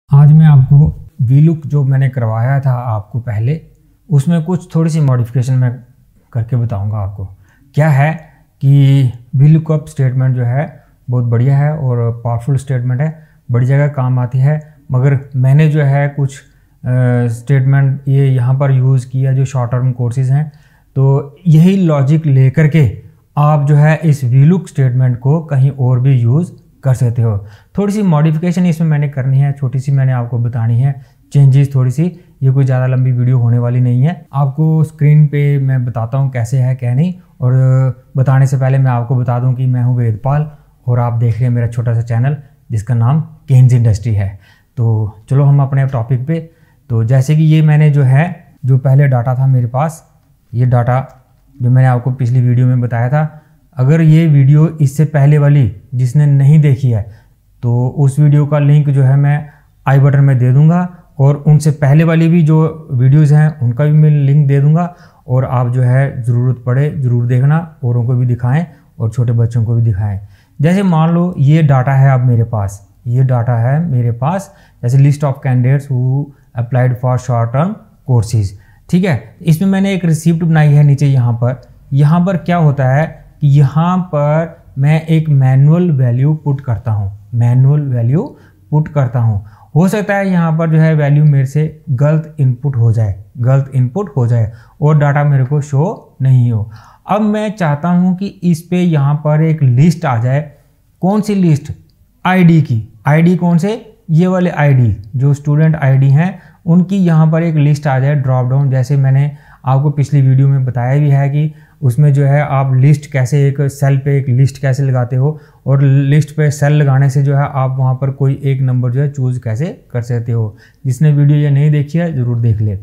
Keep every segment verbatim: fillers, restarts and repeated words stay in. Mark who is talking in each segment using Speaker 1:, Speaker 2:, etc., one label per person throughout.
Speaker 1: आज मैं आपको वीलुक जो मैंने करवाया था आपको पहले, उसमें कुछ थोड़ी सी मॉडिफिकेशन मैं करके बताऊंगा आपको। क्या है कि वीलुकअप स्टेटमेंट जो है बहुत बढ़िया है और पावरफुल स्टेटमेंट है, बड़ी जगह काम आती है। मगर मैंने जो है कुछ स्टेटमेंट ये यहाँ पर यूज़ किया जो शॉर्ट टर्म कोर्सेज हैं, तो यही लॉजिक लेकर के आप जो है इस वीलुक स्टेटमेंट को कहीं और भी यूज़ कर सकते हो। थोड़ी सी मॉडिफिकेशन इसमें मैंने करनी है, छोटी सी मैंने आपको बतानी है, चेंजेस थोड़ी सी। ये कोई ज़्यादा लंबी वीडियो होने वाली नहीं है। आपको स्क्रीन पे मैं बताता हूँ कैसे है क्या नहीं, और बताने से पहले मैं आपको बता दूँ कि मैं हूँ वेदपाल और आप देख रहे हैं मेरा छोटा सा चैनल जिसका नाम केन्स इंडस्ट्री है। तो चलो हम अपने टॉपिक पे। तो जैसे कि ये मैंने जो है जो पहले डाटा था मेरे पास, ये डाटा जो मैंने आपको पिछली वीडियो में बताया था, अगर ये वीडियो इससे पहले वाली जिसने नहीं देखी है तो उस वीडियो का लिंक जो है मैं आई बटन में दे दूंगा, और उनसे पहले वाली भी जो वीडियोज़ हैं उनका भी मैं लिंक दे दूंगा। और आप जो है ज़रूरत पड़े ज़रूर देखना, औरों को भी दिखाएं और छोटे बच्चों को भी दिखाएं। जैसे मान लो ये डाटा है अब मेरे पास, ये डाटा है मेरे पास जैसे list of candidates who applied for short term courses, ठीक है। इसमें मैंने एक रिसिप्ट बनाई है नीचे। यहाँ पर यहाँ पर क्या होता है कि यहाँ पर मैं एक मैनुअल वैल्यू पुट करता हूँ, मैनुअल वैल्यू पुट करता हूँ। हो सकता है यहाँ पर जो है वैल्यू मेरे से गलत इनपुट हो जाए, गलत इनपुट हो जाए और डाटा मेरे को शो नहीं हो। अब मैं चाहता हूँ कि इस पे यहाँ पर एक लिस्ट आ जाए। कौन सी लिस्ट? आईडी की। आईडी कौन से? ये वाले आईडी जो स्टूडेंट आईडी हैं उनकी यहाँ पर एक लिस्ट आ जाए, ड्रॉप डाउन। जैसे मैंने आपको पिछली वीडियो में बताया भी है कि उसमें जो है आप लिस्ट कैसे, एक सेल पे एक लिस्ट कैसे लगाते हो, और लिस्ट पे सेल लगाने से जो है आप वहाँ पर कोई एक नंबर जो है चूज़ कैसे कर सकते हो। जिसने वीडियो ये नहीं देखी है ज़रूर देख ले।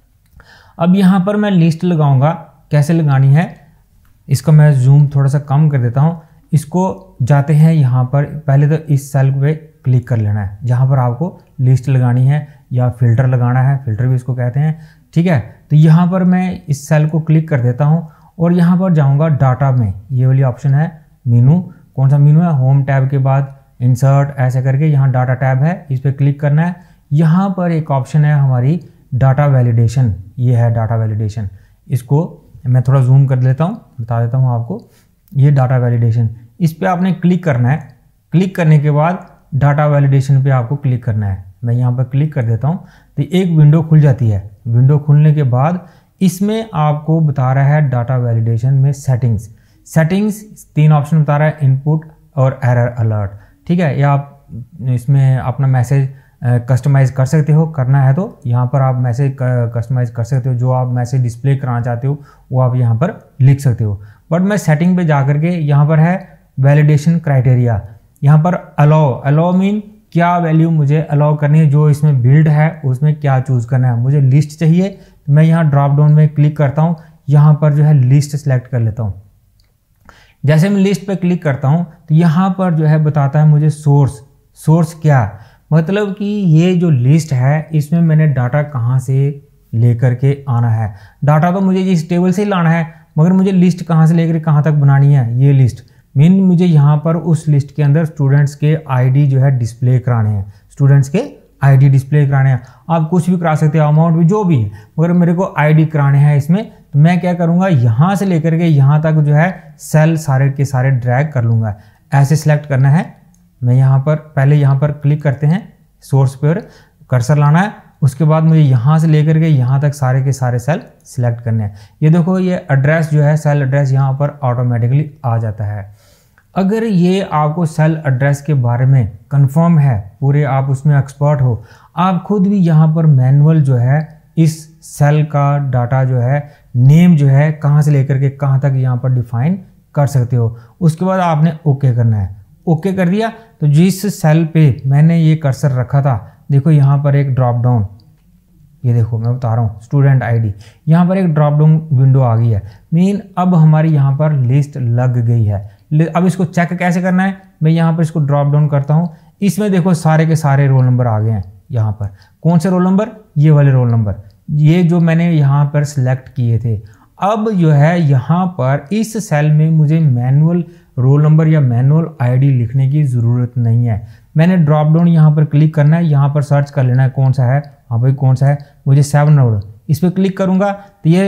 Speaker 1: अब यहाँ पर मैं लिस्ट लगाऊंगा, कैसे लगानी है इसका मैं जूम थोड़ा सा कम कर देता हूँ। इसको जाते हैं यहाँ पर, पहले तो इस सेल पे क्लिक कर लेना है जहाँ पर आपको लिस्ट लगानी है या फिल्टर लगाना है, फिल्टर भी इसको कहते हैं, ठीक है। तो यहाँ पर मैं इस सेल को क्लिक कर देता हूँ और यहाँ पर जाऊँगा डाटा में। ये वाली ऑप्शन है मीनू, कौन सा मीनू है? होम टैब के बाद इंसर्ट ऐसे करके यहाँ डाटा टैब है, इस पर क्लिक करना है। यहाँ पर एक ऑप्शन है हमारी डाटा वैलिडेशन, ये है डाटा वैलिडेशन। इसको मैं थोड़ा जूम कर लेता हूँ, बता देता हूँ आपको। ये डाटा वैलिडेशन, इस पर आपने क्लिक करना है। क्लिक करने के बाद डाटा वैलिडेशन पे आपको क्लिक करना है। मैं यहाँ पर क्लिक कर देता हूँ तो एक विंडो खुल जाती है। विंडो खुलने के बाद इसमें आपको बता रहा है डाटा वैलिडेशन में सेटिंग्स। सेटिंग्स तीन ऑप्शन बता रहा है, इनपुट और एरर अलर्ट, ठीक है। या आप इसमें अपना मैसेज कस्टमाइज कर सकते हो, करना है तो यहाँ पर आप मैसेज कस्टमाइज कर सकते हो। जो आप मैसेज डिस्प्ले कराना चाहते हो वो आप यहाँ पर लिख सकते हो। बट मैं सेटिंग पे जा करके यहाँ पर है वैलिडेशन क्राइटेरिया, यहाँ पर अलाउ। अलाउ मीन क्या वैल्यू मुझे अलाउ करनी है, जो इसमें बिल्ड है उसमें क्या चूज़ करना है। मुझे लिस्ट चाहिए तो मैं यहाँ ड्रॉप डाउन में क्लिक करता हूँ, यहाँ पर जो है लिस्ट सेलेक्ट कर लेता हूँ। जैसे मैं लिस्ट पे क्लिक करता हूँ तो यहाँ पर जो है बताता है मुझे सोर्स। सोर्स क्या? मतलब कि ये जो लिस्ट है इसमें मैंने डाटा कहाँ से लेकर के आना है। डाटा तो मुझे इस टेबल से ही लाना है, मगर मुझे लिस्ट कहाँ से लेकर कहाँ तक बनानी है, ये लिस्ट मीन मुझे यहाँ पर उस लिस्ट के अंदर स्टूडेंट्स के आईडी जो है डिस्प्ले कराने हैं, स्टूडेंट्स के आईडी डिस्प्ले कराने हैं। आप कुछ भी करा सकते हो, अमाउंट भी जो भी है, मगर मेरे को आईडी कराने हैं इसमें। तो मैं क्या करूँगा, यहाँ से लेकर के यहाँ तक जो है सेल सारे के सारे ड्रैग कर लूँगा। ऐसे सिलेक्ट करना है। मैं यहाँ पर पहले यहाँ पर क्लिक करते हैं, सोर्स पर कर्सर लाना है, उसके बाद मुझे यहाँ से लेकर के यहाँ तक सारे के सारे सेल सिलेक्ट करने हैं। ये देखो ये एड्रेस जो है, सेल एड्रेस यहाँ पर ऑटोमेटिकली आ जाता है। अगर ये आपको सेल एड्रेस के बारे में कंफर्म है, पूरे आप उसमें एक्सपर्ट हो, आप खुद भी यहाँ पर मैनुअल जो है इस सेल का डाटा जो है, नेम जो है कहाँ से लेकर के कहाँ तक यहाँ पर डिफाइन कर सकते हो। उसके बाद आपने ओके करना है। ओके कर दिया तो जिस सेल पे मैंने ये कर्सर रखा था, देखो यहाँ पर एक ड्रॉप डाउन, ये देखो मैं बता रहा हूँ स्टूडेंट आईडी, यहाँ पर एक ड्रॉप डाउन विंडो आ गई है। मीन अब हमारी यहाँ पर लिस्ट लग गई है। अब इसको चेक कैसे करना है, मैं यहाँ पर इसको ड्रॉप डाउन करता हूँ। इसमें देखो सारे के सारे रोल नंबर आ गए हैं। यहाँ पर कौन से रोल नंबर? ये वाले रोल नंबर, ये जो मैंने यहाँ पर सिलेक्ट किए थे। अब जो है यहाँ पर इस सेल में मुझे मैनुअल रोल नंबर या मैनुअल आईडी लिखने की ज़रूरत नहीं है। मैंने ड्रॉप डाउन यहाँ पर क्लिक करना है, यहाँ पर सर्च कर लेना है कौन सा है, हाँ भाई कौन सा है, मुझे सेवन नोड, इस पर क्लिक करूँगा तो ये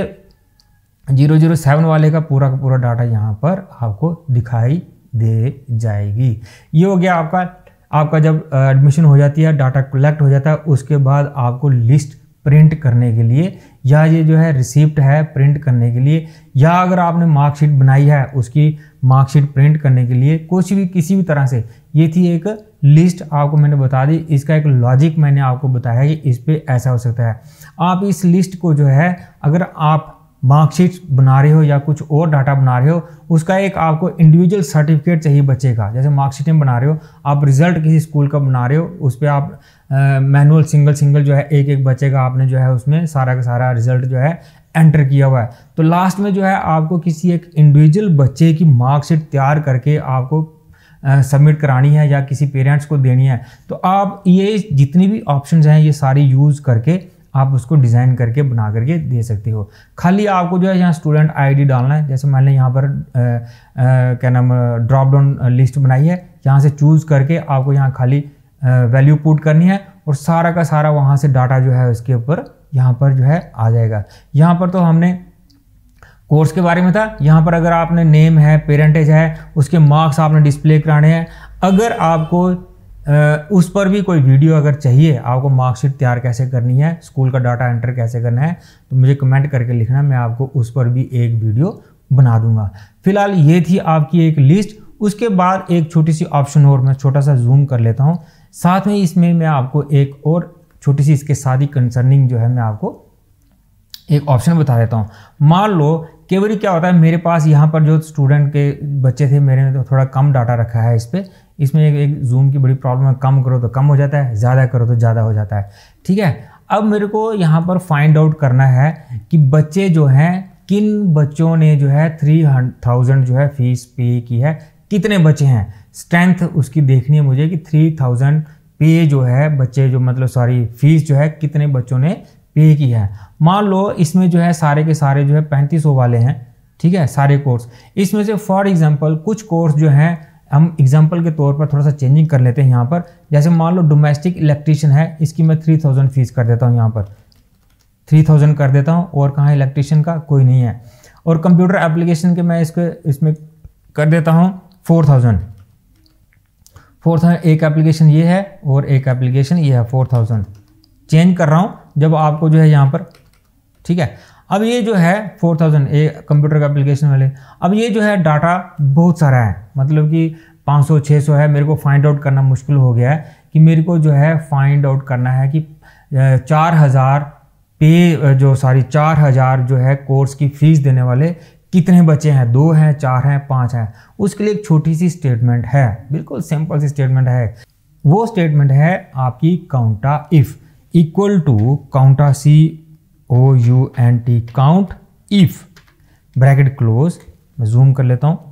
Speaker 1: जीरो जीरो सेवन वाले का पूरा का पूरा डाटा यहाँ पर आपको दिखाई दे जाएगी। ये हो गया आपका आपका जब एडमिशन हो जाती है, डाटा कलेक्ट हो जाता है, उसके बाद आपको लिस्ट प्रिंट करने के लिए या ये जो है रिसिप्ट है प्रिंट करने के लिए, या अगर आपने मार्कशीट बनाई है उसकी मार्कशीट प्रिंट करने के लिए, कुछ भी किसी भी तरह से, ये थी एक लिस्ट आपको मैंने बता दी। इसका एक लॉजिक मैंने आपको बताया कि इस पे ऐसा हो सकता है। आप इस लिस्ट को जो है अगर आप मार्कशीट बना रहे हो या कुछ और डाटा बना रहे हो, उसका एक आपको इंडिविजुअल सर्टिफिकेट चाहिए बच्चे का। जैसे मार्कशीटें बना रहे हो आप, रिजल्ट किसी स्कूल का बना रहे हो, उस पर आप मैनुअल सिंगल सिंगल जो है एक एक बच्चे का आपने जो है उसमें सारा का सारा रिजल्ट जो है एंटर किया हुआ है। तो लास्ट में जो है आपको किसी एक इंडिविजुअल बच्चे की मार्कशीट तैयार करके आपको सबमिट करानी है या किसी पेरेंट्स को देनी है। तो आप ये जितनी भी ऑप्शंस हैं ये सारी यूज़ करके आप उसको डिज़ाइन करके बना करके दे सकते हो। खाली आपको जो है यहाँ स्टूडेंट आईडी डालना है। जैसे मैंने यहाँ पर आ, आ, क्या नाम ड्रॉप डाउन लिस्ट बनाई है, यहाँ से चूज़ करके आपको यहाँ खाली वैल्यू पुट करनी है और सारा का सारा वहाँ से डाटा जो है उसके ऊपर यहाँ पर जो है आ जाएगा। यहाँ पर तो हमने कोर्स के बारे में था, यहाँ पर अगर आपने नेम है, पेरेंटेज है, उसके मार्क्स आपने डिस्प्ले कराने हैं। अगर आपको उस पर भी कोई वीडियो अगर चाहिए, आपको मार्कशीट तैयार कैसे करनी है, स्कूल का डाटा एंटर कैसे करना है, तो मुझे कमेंट करके लिखना, मैं आपको उस पर भी एक वीडियो बना दूंगा। फिलहाल ये थी आपकी एक लिस्ट। उसके बाद एक छोटी सी ऑप्शन और मैं छोटा सा जूम कर लेता हूँ, साथ में इसमें मैं आपको एक और छोटी सी इसके साथ ही कंसर्निंग जो है मैं आपको एक ऑप्शन बता देता हूँ। मान लो कई बार क्या होता है, मेरे पास यहाँ पर जो स्टूडेंट के बच्चे थे मेरे ने तो थोड़ा कम डाटा रखा है इस पर, इसमें एक, एक जूम की बड़ी प्रॉब्लम है, कम करो तो कम हो जाता है, ज़्यादा करो तो ज़्यादा हो जाता है। ठीक है, अब मेरे को यहाँ पर फाइंड आउट करना है कि बच्चे जो हैं, किन बच्चों ने जो है थ्री थाउजेंड जो है फीस पे की है, कितने बच्चे हैं, स्ट्रेंथ उसकी देखनी है मुझे कि थ्री थाउजेंड पे जो है बच्चे जो मतलब सॉरी फीस जो है कितने बच्चों ने पे की है। मान लो इसमें जो है सारे के सारे जो है पैंतीस सौ वाले हैं, ठीक है, सारे कोर्स। इसमें से फॉर एग्जांपल कुछ कोर्स जो हैं हम एग्जांपल के तौर पर थोड़ा सा चेंजिंग कर लेते हैं यहाँ पर। जैसे मान लो डोमेस्टिक इलेक्ट्रीशियन है, इसकी मैं थ्री थाउजेंड फीस कर देता हूँ, यहाँ पर थ्री थाउजेंड कर देता हूँ। और कहाँ इलेक्ट्रीशियन का कोई नहीं है। और कंप्यूटर एप्लीकेशन के मैं इसको इसमें कर देता हूँ फोर थाउजेंड फोर थाउजेंड एक एप्लीकेशन ये है और एक एप्लीकेशन ये है, फोर थाउजेंड चेंज कर रहा हूँ जब आपको जो है यहाँ पर, ठीक है। अब ये जो है फोर थाउजेंड ए कंप्यूटर का एप्लीकेशन वाले, अब ये जो है डाटा बहुत सारा है, मतलब कि पाँच सौ छह सौ है। मेरे को फाइंड आउट करना मुश्किल हो गया है कि मेरे को जो है फाइंड आउट करना है कि चार हज़ार पे जो सारी चार हज़ार जो है कोर्स की फीस देने वाले कितने बच्चे हैं, दो हैं, चार हैं, पाँच हैं। उसके लिए एक छोटी सी स्टेटमेंट है, बिल्कुल सिंपल सी स्टेटमेंट है। वो स्टेटमेंट है आपकी counta if equal to counta C O U N T count if bracket close. मैं जूम कर लेता हूं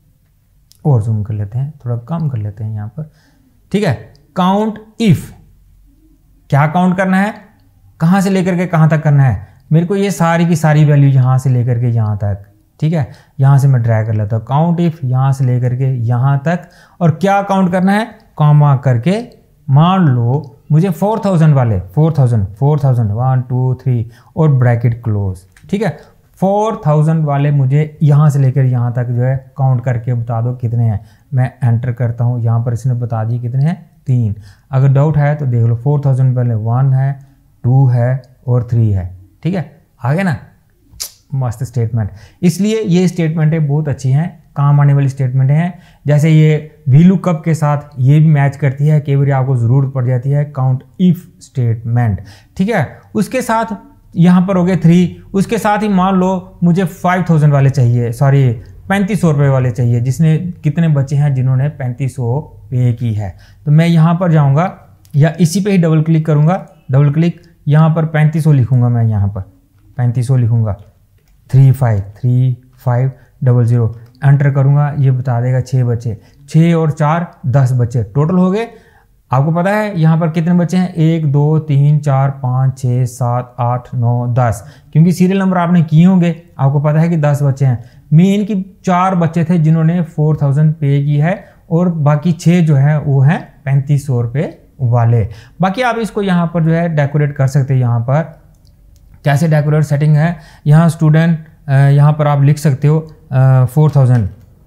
Speaker 1: और जूम कर लेते हैं, थोड़ा कम कर लेते हैं यहां पर, ठीक है। काउंट इफ क्या काउंट करना है, कहां से लेकर के कहां तक करना है, मेरे को ये सारी की सारी वैल्यू यहां से लेकर के यहां तक, ठीक है। यहां से मैं ड्रैग कर लेता हूं काउंट इफ यहां से लेकर के यहां तक। और क्या काउंट करना है, कॉमा करके मान लो मुझे फोर थाउजेंड वाले four thousand four thousand one two three और ब्रैकेट क्लोज, ठीक है। फोर थाउजेंड वाले मुझे यहाँ से लेकर यहाँ तक जो है काउंट करके बता दो कितने हैं। मैं एंटर करता हूँ, यहाँ पर इसने बता दिए कितने हैं, तीन। अगर डाउट है तो देख लो, फोर थाउजेंड वाले वन है, टू है और थ्री है, ठीक है। आगे ना, मस्त स्टेटमेंट। इसलिए ये स्टेटमेंटें बहुत अच्छी हैं, काम आने वाली स्टेटमेंट हैं। जैसे ये वी लुकअप के साथ ये भी मैच करती है, कई बार आपको ज़रूरत पड़ जाती है काउंट इफ स्टेटमेंट, ठीक है। उसके साथ यहाँ पर हो गए थ्री, उसके साथ ही मान लो मुझे फाइव थाउजेंड वाले चाहिए, सॉरी पैंतीस सौ रुपये वाले चाहिए, जिसने कितने बच्चे हैं जिन्होंने पैंतीस सौ पे की है। तो मैं यहाँ पर जाऊँगा या इसी पे ही डबल क्लिक करूँगा, डबल क्लिक यहाँ पर पैंतीस सौ लिखूँगा, मैं यहाँ पर पैंतीस सौ लिखूँगा, three five three five double zero enter करूंगा, ये बता देगा छः बच्चे, छः और चार दस बच्चे टोटल हो गए। आपको पता है यहाँ पर कितने बच्चे हैं, एक दो तीन चार पाँच छः सात आठ नौ दस, क्योंकि सीरियल नंबर आपने किए होंगे, आपको पता है कि दस बच्चे हैं। मेन की चार बच्चे थे जिन्होंने फोर थाउजेंड पे की है और बाकी छः जो है वो हैं पैंतीस सौ रुपये वाले। बाकी आप इसको यहाँ पर जो है डेकोरेट कर सकते हैं। यहाँ पर कैसे डेकोरेट सेटिंग है, यहाँ स्टूडेंट यहाँ पर आप लिख सकते हो four thousand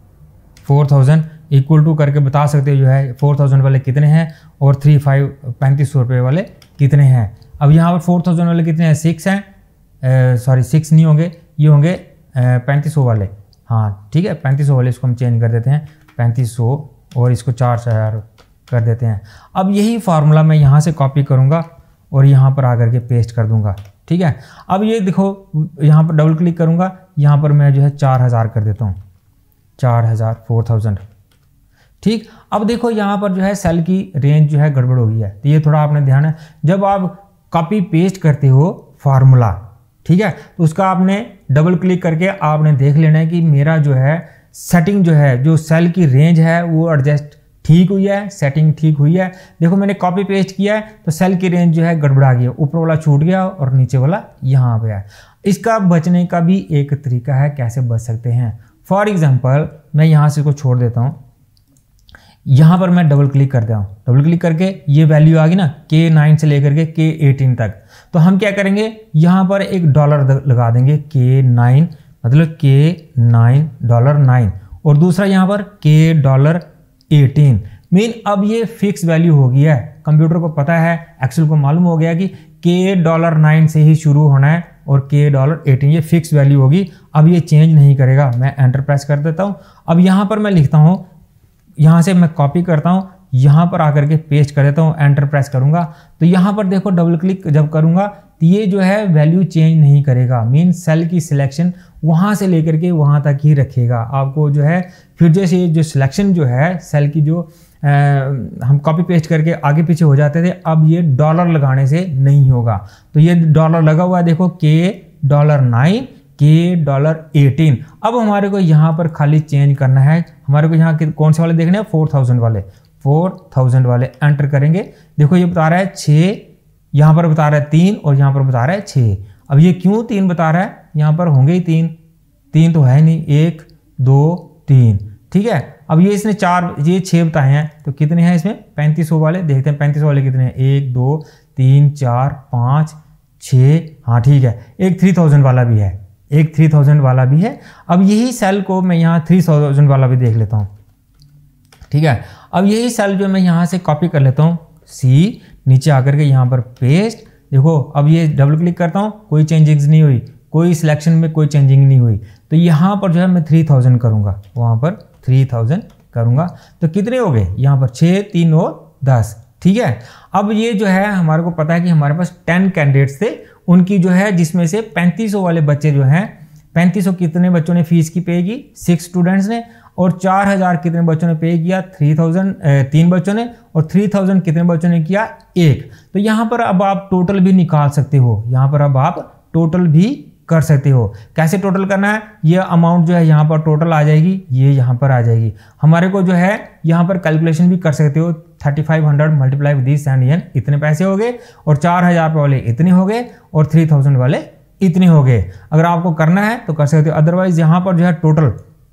Speaker 1: four thousand equal to करके बता सकते हो जो है फोर थाउजेंड वाले कितने हैं और थ्री फाइव पैंतीस सौ रुपये वाले कितने हैं। अब यहाँ पर फोर थाउजेंड वाले कितने हैं, सिक्स हैं, सॉरी सिक्स नहीं होंगे, ये होंगे पैंतीस सौ वाले। हाँ ठीक है, पैंतीस सौ वाले इसको हम चेंज कर देते हैं पैंतीस सौ और इसको चार हज़ार कर देते हैं। अब यही फार्मूला मैं यहाँ से कॉपी करूँगा और यहाँ पर आकर के पेस्ट कर दूँगा। ठीक है, अब ये देखो यहाँ पर डबल क्लिक करूँगा, यहाँ पर मैं जो है चार हज़ार कर देता हूँ, चार हज़ार फोर थाउजेंड। ठीक, अब देखो यहाँ पर जो है सेल की रेंज जो है गड़बड़ हो गई है, तो ये थोड़ा आपने ध्यान है। जब आप कॉपी पेस्ट करते हो फार्मूला, ठीक है, तो उसका आपने डबल क्लिक करके आपने देख लेना है कि मेरा जो है सेटिंग जो है, जो सेल की रेंज है वो एडजस्ट ठीक हुई है, सेटिंग ठीक हुई है। देखो मैंने कॉपी पेस्ट किया है तो सेल की रेंज जो है गड़बड़ा गई है, ऊपर वाला छूट गया और नीचे वाला यहाँ पे है। इसका बचने का भी एक तरीका है, कैसे बच सकते हैं। फॉर एग्जांपल मैं यहाँ से इसको छोड़ देता हूँ, यहाँ पर मैं डबल क्लिक करता हूँ, डबल क्लिक करके ये वैल्यू आ गई ना के नाइन से लेकर के के एटीन तक। तो हम क्या करेंगे, यहाँ पर एक डॉलर लगा देंगे, के नाइन मतलब के नाइन डॉलर नाइन, और दूसरा यहाँ पर के डॉलर एटीन। मीन अब ये फिक्स वैल्यू हो गई है, कंप्यूटर को पता है, एक्सेल को मालूम हो गया कि के डॉलर नाइन से ही शुरू होना है और के डॉलर एटीन, ये फिक्स वैल्यू होगी। अब ये चेंज नहीं करेगा। मैं एंटर प्रेस कर देता हूँ। अब यहाँ पर मैं लिखता हूँ, यहाँ से मैं कॉपी करता हूँ, यहाँ पर आकर के पेस्ट कर देता हूँ, एंटर प्रेस करूँगा तो यहाँ पर देखो डबल क्लिक जब करूँगा तो ये जो है वैल्यू चेंज नहीं करेगा। मीन सेल की सिलेक्शन वहाँ से लेकर के वहाँ तक ही रखेगा। आपको जो है फिर जैसे जो सिलेक्शन जो है सेल की जो आ, हम कॉपी पेस्ट करके आगे पीछे हो जाते थे, अब ये डॉलर लगाने से नहीं होगा। तो ये डॉलर लगा हुआ है, देखो K dollar nine K dollar eighteen. अब हमारे को यहाँ पर खाली चेंज करना है, हमारे को यहाँ कौन से वाले देखने हैं, फोर थाउजेंड वाले, फोर थाउजेंड वाले एंटर करेंगे। देखो ये बता रहा है छः, यहाँ पर बता रहा है तीन और यहाँ पर बता रहा है छः। अब ये क्यों तीन बता रहा है, यहाँ पर होंगे ही तीन, तीन तो है नहीं, एक दो तीन। ठीक है, अब ये इसने चार ये छः बताए हैं, तो कितने हैं इसमें पैंतीस सौ वाले, देखते हैं पैंतीस सौ वाले कितने हैं, एक दो तीन चार पाँच छः, हाँ ठीक है, एक थ्री थाउजेंड वाला भी है, एक थ्री थाउजेंड वाला भी है। अब यही सेल को मैं यहाँ थ्री थाउजेंड वाला भी देख लेता हूँ। ठीक है, अब यही सेल जो मैं यहाँ से कॉपी कर लेता हूँ, सी नीचे आकर के यहाँ पर पेस्ट। देखो अब ये डबल क्लिक करता हूँ, कोई चेंजिंग नहीं हुई, कोई सिलेक्शन में कोई चेंजिंग नहीं हुई। तो यहाँ पर जो है मैं थ्री थाउजेंड करूँगा, वहाँ पर थ्री थाउजेंड करूँगा तो कितने हो गए, यहाँ पर छः तीन और दस। ठीक है, अब ये जो है हमारे को पता है कि हमारे पास टेन कैंडिडेट्स थे, उनकी जो है जिसमें से पैंतीस सौ वाले बच्चे जो हैं, पैंतीस सौ कितने बच्चों ने फीस की पे की, सिक्स स्टूडेंट्स ने, और चार हज़ार कितने बच्चों ने पे किया, थ्री थाउजेंड तीन बच्चों ने, और थ्री थाउजेंड कितने बच्चों ने किया, एक। तो यहाँ पर अब आप टोटल भी निकाल सकते हो, यहाँ पर अब आप टोटल भी कर सकते हो। कैसे टोटल करना है, ये अमाउंट जो है यहाँ पर टोटल आ जाएगी, ये यहाँ पर आ जाएगी। हमारे को जो है यहाँ पर कैलकुलेशन भी कर सकते हो, thirty five hundred multiply with this and N, इतने पैसे हो गए, और चार हज़ार वाले इतने हो गए, और थ्री थाउजेंड वाले इतने हो गए। अगर आपको करना है तो कर सकते हो, अदरवाइज यहाँ पर जो है टोटल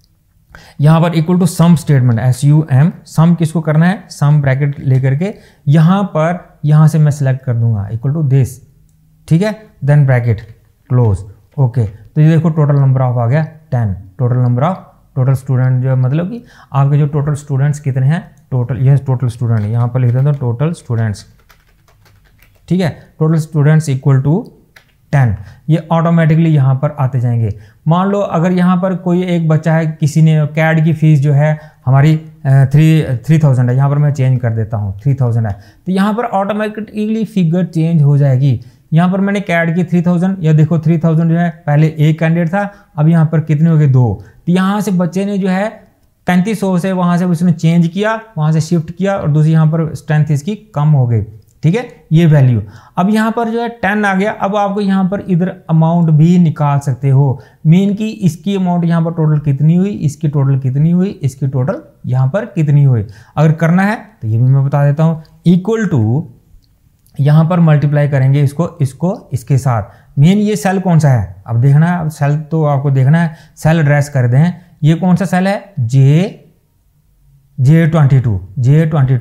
Speaker 1: यहाँ पर equal to sum statement, S U M, sum किसको करना है, सम ब्रैकेट लेकर के यहाँ पर यहाँ से मैं सिलेक्ट कर दूंगा इक्वल टू दिस। ठीक है, देन ब्रैकेट क्लोज। ओके, तो ये देखो टोटल नंबर ऑफ आ गया ten, total number of total student जो मतलब कि आपके जो टोटल स्टूडेंट्स कितने हैं, टोटल ये टोटल स्टूडेंट यहाँ पर लिख देते हैं टोटल स्टूडेंट्स। ठीक है, total students equal to ten, ये ऑटोमेटिकली यहाँ पर आते जाएंगे। मान लो अगर यहाँ पर कोई एक बच्चा है, किसी ने कैड की फीस जो है हमारी थ्री थ्री थाउजेंड है, यहाँ पर मैं चेंज कर देता हूँ थ्री थाउजेंड है, तो यहाँ पर ऑटोमेटिकली फिगर चेंज हो जाएगी। यहाँ पर मैंने कैड की थ्री थाउजेंड, या देखो थ्री थाउजेंड जो है पहले एक कैंडिडेट था, अब यहाँ पर कितने हो गए, दो। तो यहाँ से बच्चे ने जो है पैंतीस सौ से वहाँ से उसने चेंज किया, वहाँ से शिफ्ट किया, और दूसरी यहाँ पर स्ट्रेंथ इसकी कम हो गई। ठीक है, ये वैल्यू अब यहाँ पर जो है टेन आ गया। अब आपको यहाँ पर इधर अमाउंट भी निकाल सकते हो, मीन की इसकी अमाउंट यहाँ पर टोटल कितनी हुई, इसकी टोटल कितनी हुई, इसकी टोटल यहाँ पर कितनी हुई। अगर करना है तो ये भी मैं बता देता हूँ, इक्वल टू यहाँ पर मल्टीप्लाई करेंगे इसको इसको इसके साथ। मेन ये सेल कौन सा है, अब देखना है, अब सेल तो आपको देखना है, सेल एड्रेस कर दें। ये कौन सा सेल है, J J twenty two J twenty two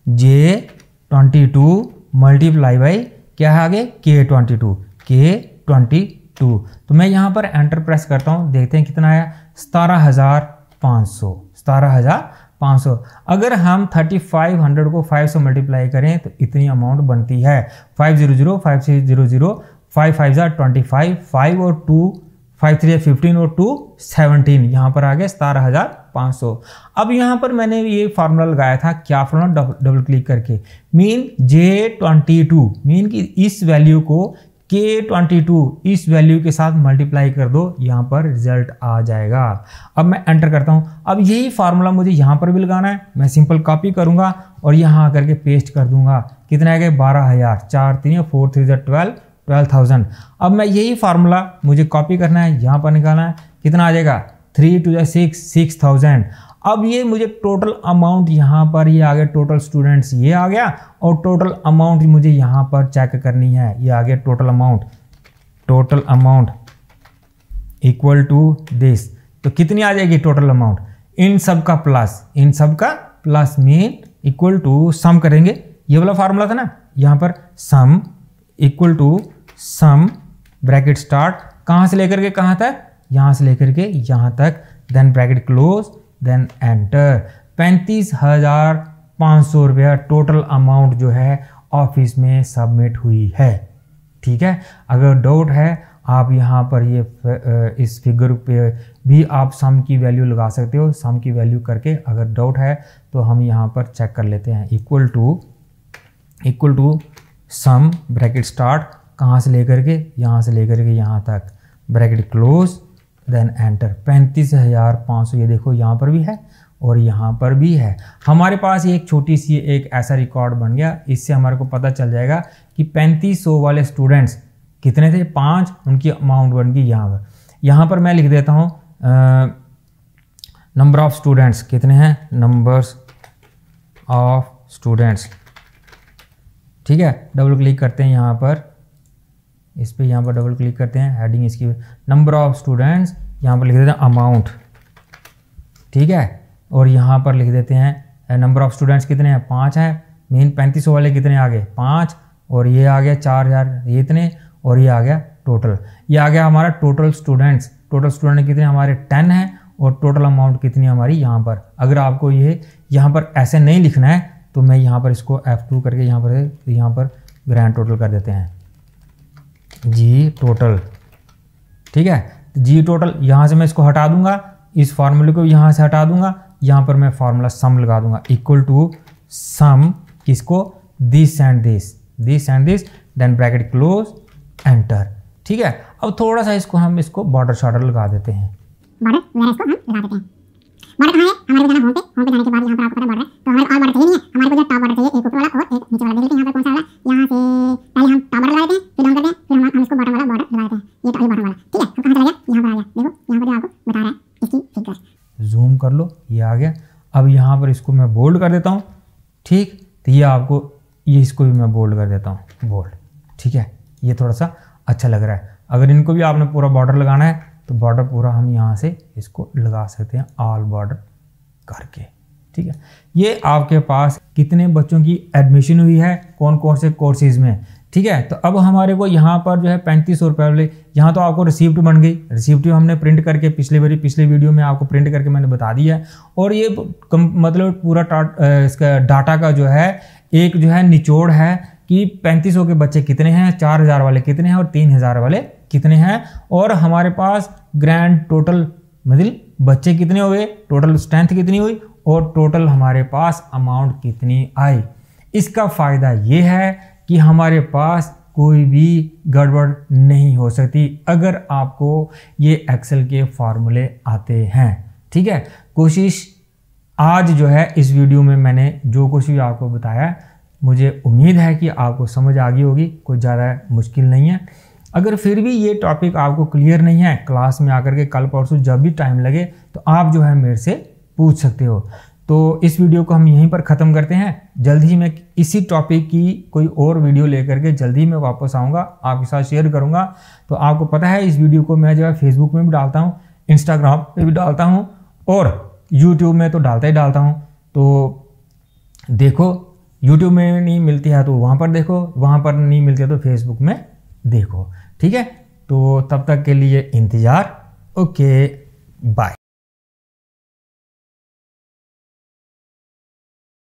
Speaker 1: J twenty two multiply by क्या है आगे K twenty two K twenty two. तो मैं यहाँ पर एंटर प्रेस करता हूँ, देखते हैं कितना आया सतारह हज़ार पाँच सौ सतारह हज़ार पाँच सौ। अगर हम थर्टी फाइव हंड्रेड को फाइव से मल्टीप्लाई करें तो इतनी अमाउंट बनती है five zero zero five six zero zero five five जार ट्वेंटी फाइव फाइव और टू फाइव थ्री फिफ्टीन और टू सेवनटीन। यहाँ पर आ गया सतारह हज़ार पाँच सौ। अब यहाँ पर मैंने ये फार्मूला लगाया था, क्या फार्मूला, डबल क्लिक करके mean J twenty two mean कि इस वैल्यू को के ट्वेंटी टू इस वैल्यू के साथ मल्टीप्लाई कर दो, यहाँ पर रिजल्ट आ जाएगा। अब मैं एंटर करता हूँ। अब यही फार्मूला मुझे यहाँ पर भी लगाना है, मैं सिंपल कॉपी करूँगा और यहाँ आकर के पेस्ट कर दूंगा। कितना आ गया बारह हज़ार, चार तीन फोर थ्री ज़ा ट्वेल्व ट्वेल्व थाउजेंड। अब मैं यही फार्मूला मुझे कॉपी करना है, यहाँ पर निकालना है, कितना आ जाएगा थ्री टू ज़ा सिक्स सिक्स थाउजेंड। अब ये मुझे टोटल अमाउंट यहाँ पर ये आ गया, टोटल स्टूडेंट्स ये आ गया और टोटल अमाउंट मुझे यहाँ पर चेक करनी है, ये आ गया total amount, total amount equal to this. तो कितनी आ जाएगी टोटल अमाउंट, इन सब का प्लस, इन सब का plus mean equal to sum करेंगे, ये वाला फार्मूला था ना, यहाँ पर sum equal to sum bracket start कहाँ से लेकर के कहाँ तक, यहाँ से लेकर के यहाँ तक, then bracket close, then enter. पैंतीस हजार पाँच सौ रुपया टोटल अमाउंट जो है ऑफिस में सबमिट हुई है। ठीक है, अगर डाउट है आप यहाँ पर ये इस फिगर पे भी आप सम की वैल्यू लगा सकते हो, सम की वैल्यू करके अगर डाउट है तो हम यहाँ पर चेक कर लेते हैं। Equal to equal to sum bracket start कहाँ से लेकर के यहाँ से लेकर के यहाँ तक, ब्रैकेट क्लोज, देन एंटर। पैंतीस हजार पाँच सौ ये देखो यहाँ पर भी है और यहाँ पर भी है। हमारे पास एक छोटी सी एक ऐसा रिकॉर्ड बन गया, इससे हमारे को पता चल जाएगा कि पैंतीस सौ वाले स्टूडेंट्स कितने थे, पाँच, उनकी अमाउंट बन गई यहाँ पर। यहाँ पर मैं लिख देता हूँ नंबर ऑफ स्टूडेंट्स कितने हैं, नंबर्स ऑफ स्टूडेंट्स। ठीक है, डबल क्लिक करते हैं यहाँ पर, इस पे यहाँ पर डबल क्लिक करते हैं, हेडिंग इसकी नंबर ऑफ स्टूडेंट्स, यहाँ पर लिख देते हैं अमाउंट। ठीक है, और यहाँ पर लिख देते हैं नंबर ऑफ स्टूडेंट्स कितने हैं, पाँच हैं, मेन पैंतीस सौ वाले कितने आ गए, पाँच, और ये आ गया चार हज़ार ये इतने, और ये आ गया टोटल, ये आ गया हमारा टोटल स्टूडेंट्स। टोटल स्टूडेंट कितने हमारे टेन हैं और टोटल अमाउंट कितनी हमारी यहाँ पर। अगर आपको ये यहाँ पर ऐसे नहीं लिखना है तो मैं यहाँ पर इसको एफ टू करके यहाँ पर यहाँ पर ग्रैंड टोटल कर देते हैं, जी टोटल। ठीक है, जी टोटल यहाँ से मैं इसको हटा दूंगा, इस फार्मूले को यहाँ से हटा दूंगा, यहाँ पर मैं फार्मूला सम लगा दूंगा, इक्वल टू सम किसको, this and this, this and this, then bracket close, enter. ठीक है, अब थोड़ा सा इसको हम इसको बॉर्डर शॉर्डर लगा देते हैं,
Speaker 2: बॉर्डर वगैरह इसको हम लगा देते हैं। बॉर्डर कहाँ है, हमारे को जाना होम पे, होम पे जाने के बाद यहाँ पर आपको पता बॉर्डर है, तो हमारे ऑल बॉर्डर चाहिए नहीं है, हमारे को जो टॉप बॉर्डर चाहिए, एक ऊपर वाला और एक नीचे वाला। देखते हैं यहाँ पर कौन सा वाला, यहाँ से पहले हम टॉप बॉर्डर लगा देते हैं, फिर डाउन करते हैं, फिर हम हम इसको बॉटम वाला बॉर्डर लगा देते हैं, ये तो ये बॉटम वाला। ठीक है, अब कहाँ चला गया, यहाँ पर आ गया, देखो यहाँ पर आपको बता रहा है इसकी फिगर,
Speaker 1: जूम कर लो, ये आ गया। अब यहाँ पर इसको मैं बोल्ड कर देता हूँ। ठीक, तो ये आपको ये इसको भी मैं बोल्ड कर देता हूँ, बोल्ड। ठीक है, ये थोड़ा सा अच्छा लग रहा है। अगर इनको भी आपने पूरा बॉर्डर लगाना है तो बॉर्डर पूरा हम यहाँ से इसको लगा सकते हैं, ऑल बॉर्डर करके। ठीक है, ये आपके पास कितने बच्चों की एडमिशन हुई है, कौन कौन से कोर्सेज में। ठीक है, तो अब हमारे को यहाँ पर जो है पैंतीस सौ रुपये वाले, यहाँ तो आपको रिसीप्ट बन गई, रिसीप्ट हमने प्रिंट करके पिछले बारी पिछले वीडियो में आपको प्रिंट करके मैंने बता दिया है। और ये कम, मतलब पूरा इसका डाटा का जो है एक जो है निचोड़ है कि पैंतीस सौ के बच्चे कितने हैं, चार हज़ार वाले कितने हैं और तीन हज़ार वाले कितने हैं, और हमारे पास ग्रैंड टोटल मतलब बच्चे कितने हुए, टोटल स्ट्रेंथ कितनी हुई और टोटल हमारे पास अमाउंट कितनी आई। इसका फ़ायदा ये है कि हमारे पास कोई भी गड़बड़ नहीं हो सकती अगर आपको ये एक्सेल के फार्मूले आते हैं। ठीक है, कोशिश आज जो है इस वीडियो में मैंने जो कुछ भी आपको बताया, मुझे उम्मीद है कि आपको समझ आ गई होगी, कोई ज़्यादा मुश्किल नहीं है। अगर फिर भी ये टॉपिक आपको क्लियर नहीं है, क्लास में आकर के कल परसों जब भी टाइम लगे तो आप जो है मेरे से पूछ सकते हो। तो इस वीडियो को हम यहीं पर ख़त्म करते हैं। जल्द ही मैं इसी टॉपिक की कोई और वीडियो लेकर के जल्द ही मैं वापस आऊँगा, आपके साथ शेयर करूँगा। तो आपको पता है इस वीडियो को मैं जो है फेसबुक में भी डालता हूँ, इंस्टाग्राम पे भी डालता हूँ और यूट्यूब में तो डालता ही डालता हूँ। तो देखो यूट्यूब में नहीं मिलती है तो वहाँ पर देखो, वहाँ पर नहीं मिलती है तो फेसबुक में देखो। ठीक है, तो तब तक के लिए इंतज़ार। Okay bye.